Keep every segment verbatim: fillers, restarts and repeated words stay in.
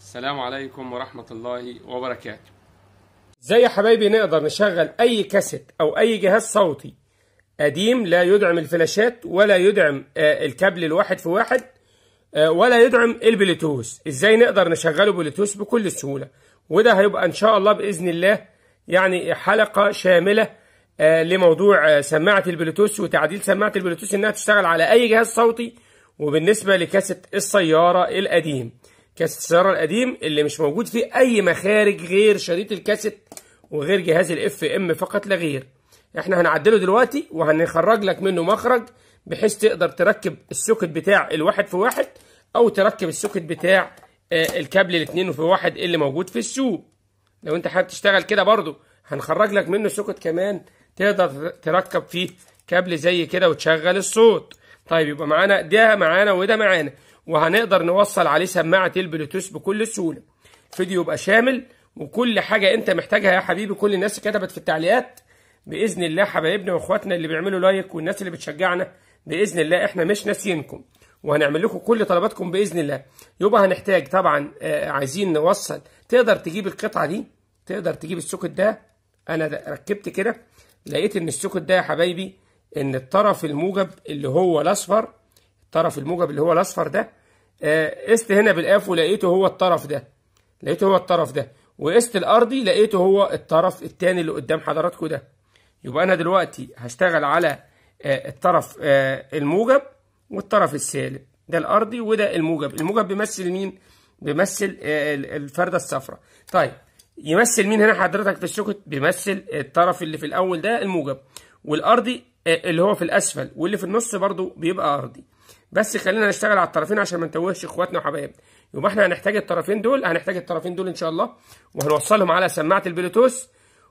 السلام عليكم ورحمة الله وبركاته. ازاي يا حبايبي نقدر نشغل اي كاسيت او اي جهاز صوتي قديم لا يدعم الفلاشات ولا يدعم الكابل الواحد في واحد ولا يدعم البلوتوث؟ ازاي نقدر نشغله بلوتوث بكل سهولة؟ وده هيبقى ان شاء الله باذن الله يعني حلقة شاملة لموضوع سماعة البلوتوث وتعديل سماعة البلوتوث انها تشتغل على اي جهاز صوتي. وبالنسبة لكاسيت السيارة القديم، كاسيت السيارة القديم اللي مش موجود فيه اي مخارج غير شريط الكاسيت وغير جهاز الاف ام فقط لا غير، احنا هنعدله دلوقتي وهنخرج لك منه مخرج بحيث تقدر تركب السوكت بتاع الواحد في واحد او تركب السوكت بتاع الكابل الاتنين في واحد اللي موجود في السوق. لو انت حابب تشتغل كده برضو هنخرج لك منه سوكت كمان تقدر تركب فيه كابل زي كده وتشغل الصوت. طيب يبقى معانا ده معانا وده معانا، وهنقدر نوصل عليه سماعة البلوتوث بكل سهولة. فيديو يبقى شامل وكل حاجة انت محتاجها يا حبيبي. كل الناس كتبت في التعليقات بإذن الله، حبايبنا واخواتنا اللي بيعملوا لايك والناس اللي بتشجعنا بإذن الله احنا مش ناسيينكم، وهنعمل لكم كل طلباتكم بإذن الله. يبقى هنحتاج طبعا آه عايزين نوصل، تقدر تجيب القطعة دي، تقدر تجيب السوكت ده. انا ركبت كده لقيت ان السوكت ده يا حبايبي ان الطرف الموجب اللي هو الاصفر، الطرف الموجب اللي هو الاصفر ده آه قست هنا بالاف ولقيته هو الطرف ده، لقيته هو الطرف ده، وقست الارضي لقيته هو الطرف الثاني اللي قدام حضراتكم ده. يبقى انا دلوقتي هشتغل على آه الطرف آه الموجب والطرف السالب، ده الارضي وده الموجب. الموجب بيمثل مين؟ بيمثل آه الفردة الصفراء. طيب يمثل مين هنا حضرتك في السوكت؟ بيمثل الطرف اللي في الاول ده الموجب، والارضي اللي هو في الاسفل، واللي في النص برضو بيبقى ارضي. بس خلينا نشتغل على الطرفين عشان ما نتوهش اخواتنا وحبايبنا. يبقى احنا هنحتاج الطرفين دول، هنحتاج الطرفين دول ان شاء الله، وهنوصلهم على سماعه البلوتوث،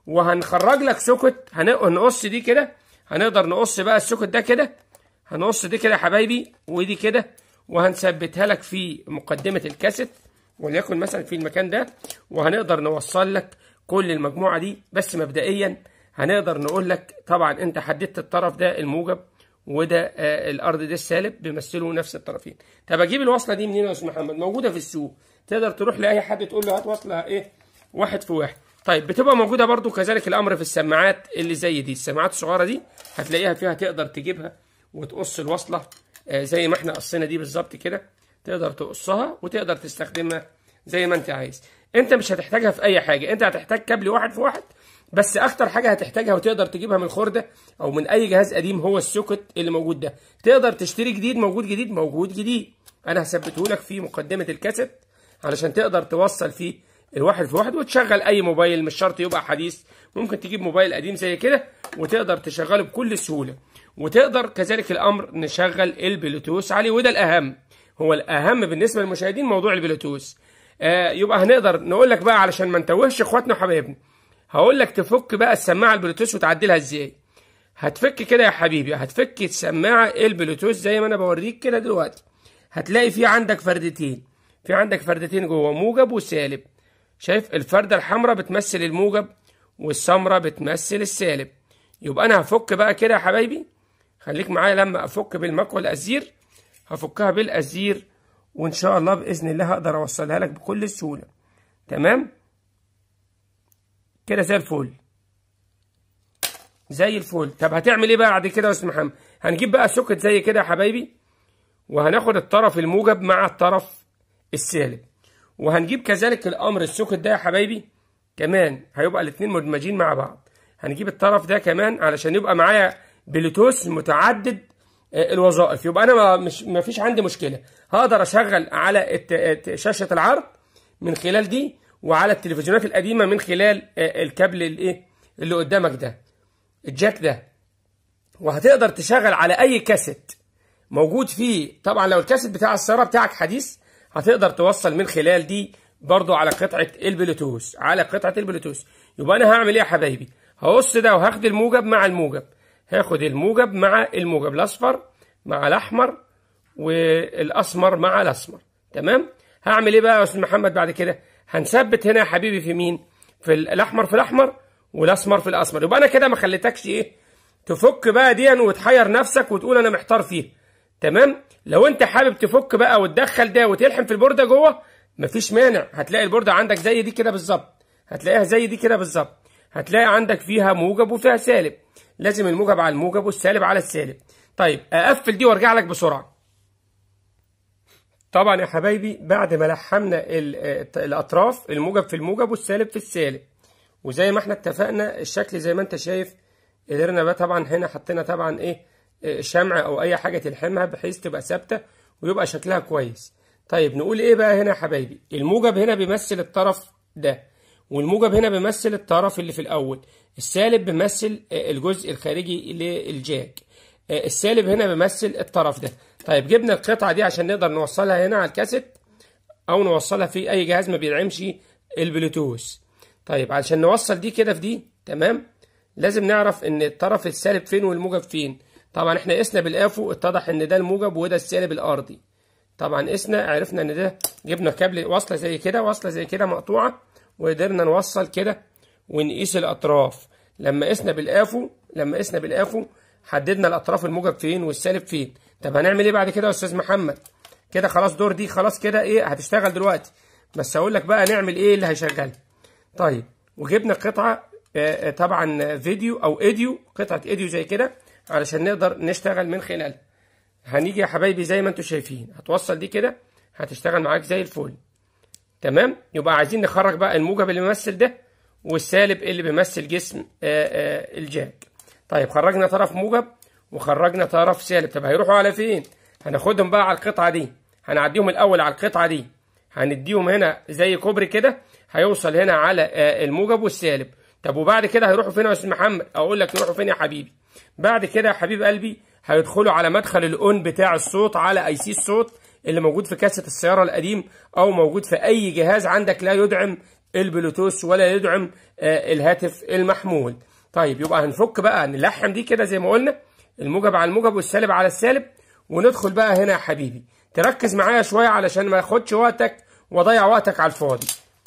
وهنخرج لك سوكت. هنقص دي كده، هنقدر نقص بقى السوكت ده كده، هنقص دي كده يا حبايبي ودي كده، وهنثبتها لك في مقدمه الكاسيت وليكن مثلا في المكان ده، وهنقدر نوصل لك كل المجموعه دي. بس مبدئيا هنقدر نقول لك طبعا انت حددت الطرف ده الموجب وده آه الارض ده السالب، بيمثلوا نفس الطرفين. طب اجيب الوصله دي منين يا استاذ محمد؟ موجوده في السوق، تقدر تروح لاي حد تقول له هات وصله ايه واحد في واحد. طيب بتبقى موجوده برضو كذلك الامر في السماعات اللي زي دي، السماعات الصغيره دي هتلاقيها فيها، تقدر تجيبها وتقص الوصله آه زي ما احنا قصينا دي بالظبط كده، تقدر تقصها وتقدر تستخدمها زي ما انت عايز. انت مش هتحتاجها في اي حاجه، انت هتحتاج كابل واحد في واحد بس. اكتر حاجه هتحتاجها وتقدر تجيبها من الخرده او من اي جهاز قديم هو السوكت اللي موجود ده. تقدر تشتري جديد، موجود جديد، موجود جديد. انا هثبته لك في مقدمه الكاسيت علشان تقدر توصل فيه الواحد في واحد وتشغل اي موبايل، مش شرط يبقى حديث، ممكن تجيب موبايل قديم زي كده وتقدر تشغله بكل سهوله. وتقدر كذلك الامر نشغل البلوتوث عليه، وده الاهم، هو الاهم بالنسبه للمشاهدين موضوع البلوتوث. آه يبقى هنقدر نقول لك بقى علشان ما نتوهش اخواتنا وحبايبنا، هقول لك تفك بقى السماعه البلوتوث وتعدلها ازاي. هتفك كده يا حبيبي، هتفك السماعه البلوتوث زي ما انا بوريك كده دلوقتي. هتلاقي في عندك فردتين، في عندك فردتين جوه، موجب وسالب. شايف الفرده الحمراء بتمثل الموجب والسمراء بتمثل السالب. يبقى انا هفك بقى كده يا حبايبي، خليك معايا لما افك بالمكوى الازير، هفكها بالازير وان شاء الله باذن الله هقدر اوصلها لك بكل سهوله. تمام كده زي الفل، زي الفل. طب هتعمل ايه بقى بعد كده يا استاذ محمد؟ هنجيب بقى سوكت زي كده يا حبايبي، وهناخد الطرف الموجب مع الطرف السالب، وهنجيب كذلك الامر السوكت ده يا حبايبي كمان، هيبقى الاثنين مدمجين مع بعض. هنجيب الطرف ده كمان علشان يبقى معايا بلوتوث متعدد الوظائف. يبقى انا ما مش ما فيش عندي مشكله، هقدر اشغل على شاشه العرض من خلال دي، وعلى التلفزيونات القديمه من خلال الكابل الايه اللي قدامك ده، الجاك ده. وهتقدر تشغل على اي كاسيت موجود فيه. طبعا لو الكاسيت بتاع السياره بتاعك حديث هتقدر توصل من خلال دي برضو على قطعه البلوتوث، على قطعه البلوتوث. يبقى انا هعمل ايه يا حبايبي؟ هقص ده وهاخد الموجب مع الموجب، هاخد الموجب مع الموجب، الاصفر مع الاحمر والاسمر مع الاسمر. تمام. هعمل ايه بقى يا استاذ محمد بعد كده؟ هنثبت هنا يا حبيبي في مين؟ في الاحمر في الاحمر والاسمر في الاسمر. يبقى انا كده ما خليتكش ايه تفك بقى دي وتحير نفسك وتقول انا محتار فيه. تمام. لو انت حابب تفك بقى وتدخل ده وتلحم في البورده جوه مفيش مانع، هتلاقي البوردة عندك زي دي كده بالظبط، هتلاقيها زي دي كده بالظبط، هتلاقي عندك فيها موجب وفيها سالب، لازم الموجب على الموجب والسالب على السالب. طيب اقفل دي وارجع لك بسرعة. طبعا يا حبايبي بعد ما لحمنا الاطراف، الموجب في الموجب والسالب في السالب، وزي ما احنا اتفقنا الشكل زي ما انت شايف، قدرنا بقى طبعا هنا حطينا طبعا ايه شمع او اي حاجة تلحمها بحيث تبقى ثابتة ويبقى شكلها كويس. طيب نقول ايه بقى هنا يا حبايبي؟ الموجب هنا بيمثل الطرف ده، والموجب هنا بيمثل الطرف اللي في الاول، السالب بيمثل الجزء الخارجي للجاك، السالب هنا بيمثل الطرف ده. طيب جبنا القطعة دي عشان نقدر نوصلها هنا على الكاسيت او نوصلها في اي جهاز ما بيدعمش البلوتوث. طيب عشان نوصل دي كده في دي تمام، لازم نعرف ان الطرف السالب فين والموجب فين. طبعا احنا قسنا بالافو، اتضح ان ده الموجب وده السالب الارضي. طبعا قسنا عرفنا ان ده، جبنا كابل وصله زي كده، وصله زي كده مقطوعه، وقدرنا نوصل كده ونقيس الاطراف. لما قسنا بالافو لما قسنا بالافو حددنا الاطراف الموجب فين والسالب فين. طب هنعمل ايه بعد كده يا استاذ محمد؟ كده خلاص دور دي خلاص كده ايه هتشتغل دلوقتي، بس هقول لك بقى نعمل ايه اللي هيشغلها. طيب وجبنا قطعه آه طبعا فيديو او ايديو، قطعه ايديو زي كده علشان نقدر نشتغل من خلالها. هنيجي يا حبايبي زي ما انتم شايفين، هتوصل دي كده هتشتغل معاك زي الفل تمام. يبقى عايزين نخرج بقى الموجب اللي بيمثل ده والسالب اللي بيمثل جسم آآ آآ الجاك. طيب خرجنا طرف موجب وخرجنا طرف سالب، طب هيروحوا على فين؟ هناخدهم بقى على القطعه دي، هنعديهم الاول على القطعه دي، هنديهم هنا زي كوبري كده، هيوصل هنا على الموجب والسالب. طب وبعد كده هيروحوا فين يا استاذ محمد؟ اقول لك يروحوا فين يا حبيبي؟ بعد كده يا حبيب قلبي هيدخلوا على مدخل الاون بتاع الصوت، على اي سي الصوت اللي موجود في كاسة السيارة القديم او موجود في اي جهاز عندك لا يدعم البلوتوث ولا يدعم آه الهاتف المحمول. طيب يبقى هنفك بقى، نلحم دي كده زي ما قلنا، الموجب على الموجب والسالب على السالب، وندخل بقى هنا يا حبيبي. تركز معايا شوية علشان ما ياخدش وقتك واضيع وقتك على الفاضي.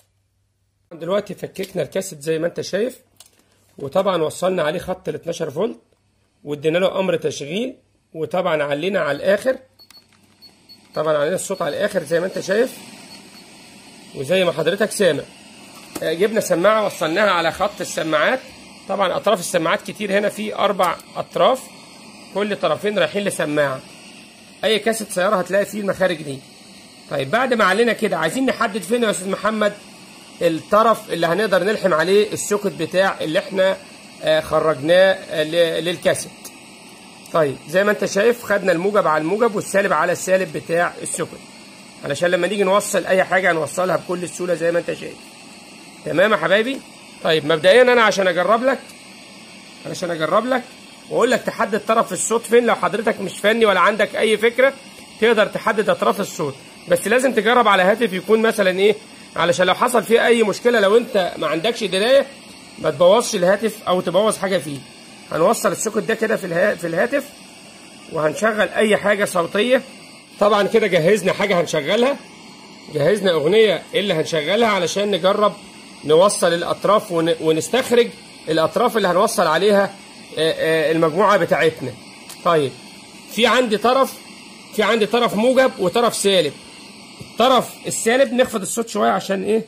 دلوقتي فككنا الكاسيت زي ما انت شايف، وطبعا وصلنا عليه خط ال اتناشر فولت، وادينا له امر تشغيل، وطبعا علينا على الاخر، طبعا علينا الصوت على الاخر زي ما انت شايف وزي ما حضرتك سامع. جبنا سماعه وصلناها على خط السماعات، طبعا اطراف السماعات كتير، هنا في اربع اطراف كل طرفين رايحين لسماعه. اي كاسيت سياره هتلاقي فيه المخارج دي. طيب بعد ما علينا كده عايزين نحدد فين يا استاذ محمد الطرف اللي هنقدر نلحم عليه السوكت بتاع اللي احنا خرجناه للكاسيت. طيب زي ما انت شايف خدنا الموجب على الموجب والسالب على السالب بتاع السوكت، علشان لما نيجي نوصل اي حاجه هنوصلها بكل السهوله زي ما انت شايف. تمام يا حبايبي؟ طيب مبدئيا انا عشان اجرب لك علشان اجرب لك واقول لك تحدد طرف الصوت فين، لو حضرتك مش فني ولا عندك اي فكره تقدر تحدد اطراف الصوت، بس لازم تجرب على هاتف يكون مثلا ايه، علشان لو حصل فيه اي مشكله، لو انت ما عندكش درايه ما تبوظش الهاتف او تبوظ حاجه فيه. هنوصل السوكت ده كده في في الهاتف، وهنشغل اي حاجه صوتيه. طبعا كده جهزنا حاجه هنشغلها، جهزنا اغنيه اللي هنشغلها علشان نجرب نوصل الاطراف ونستخرج الاطراف اللي هنوصل عليها المجموعه بتاعتنا. طيب في عندي طرف في عندي طرف موجب وطرف سالب. الطرف السالب نخفض الصوت شويه عشان ايه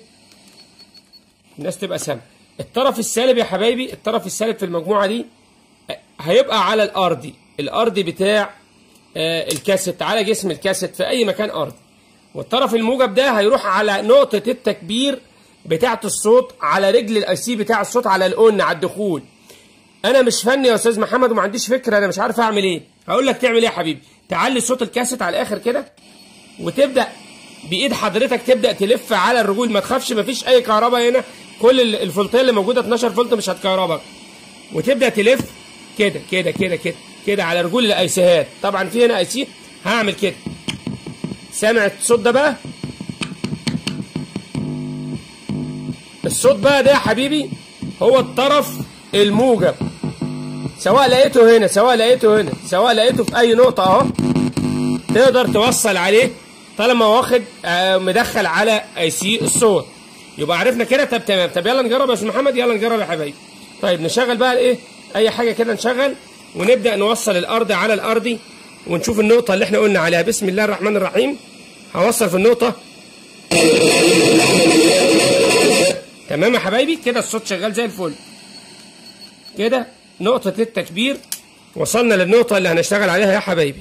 الناس تبقى سامعه. الطرف السالب يا حبايبي، الطرف السالب في المجموعه دي هيبقى على الارضي، الارضي بتاع الكاسيت، على جسم الكاسيت في اي مكان ارضي. والطرف الموجب ده هيروح على نقطه التكبير بتاعه الصوت، على رجل الاي سي بتاع الصوت، على الاون، على الدخول. انا مش فني يا استاذ محمد وما عنديش فكره، انا مش عارف اعمل ايه. هقول لك تعمل ايه يا حبيبي. تعلي صوت الكاسيت على الاخر كده، وتبدا بايد حضرتك تبدا تلف على الرجول. ما تخافش مفيش اي كهرباء هنا، كل الفولتيه اللي موجوده اتناشر فولت مش هتكهربك. وتبدا تلف كده كده كده كده كده على رجول الايسيهات. طبعا في هنا اي سي هعمل كده. سامع الصوت ده بقى؟ الصوت بقى ده يا حبيبي هو الطرف الموجب، سواء لقيته هنا سواء لقيته هنا سواء لقيته في اي نقطه اهو تقدر توصل عليه طالما واخد آه مدخل على اي سي الصوت. يبقى عرفنا كده. طب تمام. طب يلا نجرب يا استاذ محمد، يلا نجرب يا حبايبي. طيب نشغل بقى ايه اي حاجه كده، نشغل ونبدا نوصل الارض على الارضي، ونشوف النقطه اللي احنا قلنا عليها. بسم الله الرحمن الرحيم. هوصل في النقطه تمام يا حبايبي، كده الصوت شغال زي الفل. كده نقطة التكبير وصلنا للنقطة اللي هنشتغل عليها يا حبايبي.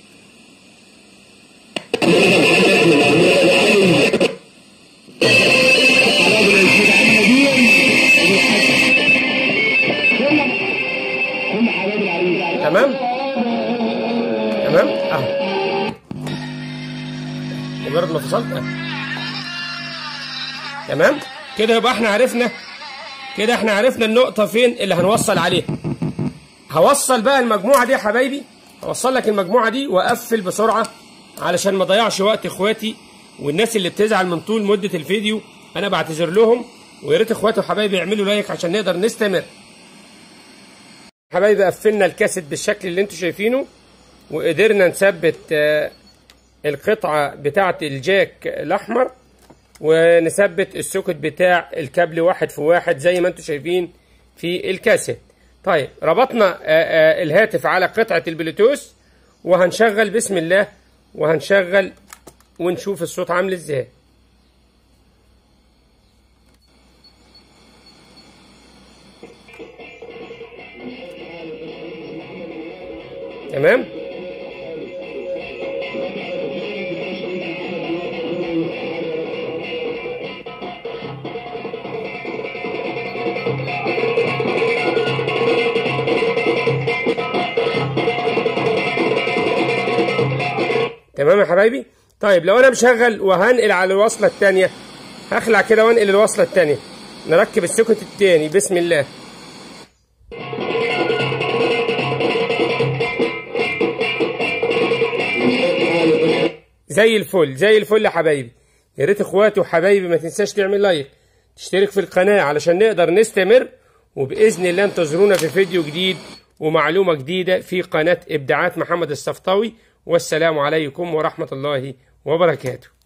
تمام تمام اهو، مجرد ما فصلت اهو. تمام كده، يبقى احنا عرفنا كده احنا عرفنا النقطة فين اللي هنوصل عليها. هوصل بقى المجموعة دي يا حبايبي، هوصل لك المجموعة دي واقفل بسرعة علشان ما اضيعش وقت اخواتي والناس اللي بتزعل من طول مدة الفيديو. انا بعتذر لهم، ويا ريت اخواتي وحبايبي يعملوا لايك عشان نقدر نستمر. حبايبي قفلنا الكاسيت بالشكل اللي انتوا شايفينه، وقدرنا نثبت القطعة بتاعة الجاك الاحمر، ونثبت السوكت بتاع الكابل واحد في واحد زي ما انتوا شايفين في الكاسيت. طيب ربطنا الهاتف على قطعة البلوتوث، وهنشغل بسم الله، وهنشغل ونشوف الصوت عامل ازاي. تمام تمام يا حبايبي. طيب لو انا مشغل وهنقل على الوصله الثانيه، هخلع كده وانقل الوصله الثانيه، نركب السوكت الثاني بسم الله. زي الفل زي الفل يا حبايبي. يا ريت اخواتي وحبايبي ما تنساش تعمل لايك، تشترك في القناه علشان نقدر نستمر، وباذن الله انتظرونا في فيديو جديد ومعلومه جديده في قناه ابداعات محمد الصفطاوي. والسلام عليكم ورحمه الله وبركاته.